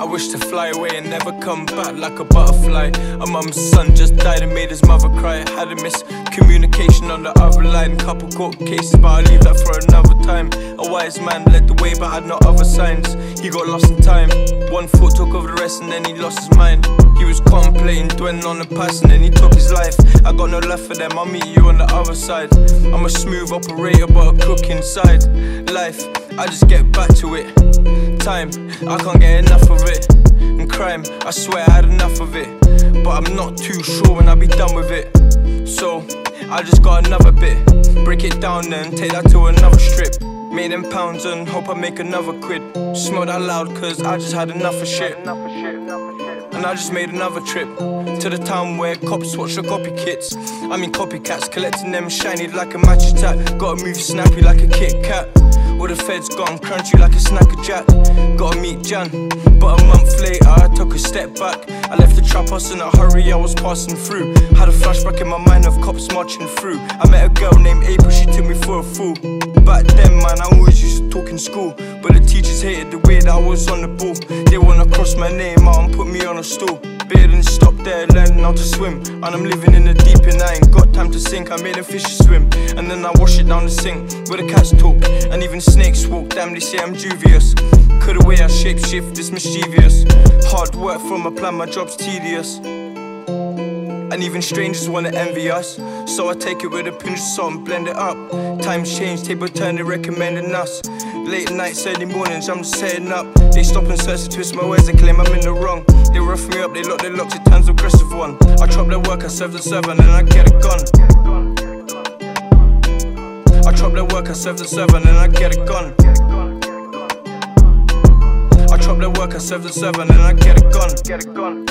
I wish to fly away and never come back like a butterfly. A mum's son just died and made his mother cry. Had a miscommunication on the other line. Couple court cases, but I'll leave that for another time. A wise man led the way but had no other signs. He got lost in time. One foot took over the rest and then he lost his mind. He was contemplating, dwelling on the past, and then he took his life. I got no love for them, I'll meet you on the other side. I'm a smooth operator but a crook inside. Life, I just get back to it. Time, I can't get enough of it. And crime, I swear I had enough of it. But I'm not too sure when I'll be done with it. So, I just got another bit. Break it down then, take that to another strip. Made them pounds and hope I make another quid. Smoke that loud cause I just had enough of shit. And I just made another trip to the town where cops watch the copycats. I mean copycats, collecting them shiny like a match attack. Gotta move snappy like a Kit Kat. All the feds got 'em crunchy like a snacker jack. Gotta meet Jan, but a month later I took a step back. I left the trap house in a hurry, I was passing through. Had a flashback in my mind of cops marching through. I met a girl named April, she took me for a fool. Back then man, I always used to talk in school, but the teachers hated the way that I was on the ball. They wanna cross my name out and put me on a stool. Better than stop there, learning how to swim. And I'm living in the deep end, I ain't got time to sink. I made them fishes swim, and then I wash it down the sink where the cats talk, and even snakes walk. Damn, they say I'm dubious. Could the way I shape shift is mischievous. Hard work from a plan, my job's tedious. And even strangers wanna envy us, so I take it with a pinch of salt and blend it up. Times change, table turn, they recommending us. Late nights, early mornings, I'm just setting up. They stop and search to twist my words and claim I'm in the wrong. They rough me up, they lock their locks, it turns aggressive one. I chop their work, I serve the server, and then I get a gun. I chop their work, I serve the server, and then I get a gun. I chop their work, I serve the server, and then I get a gun.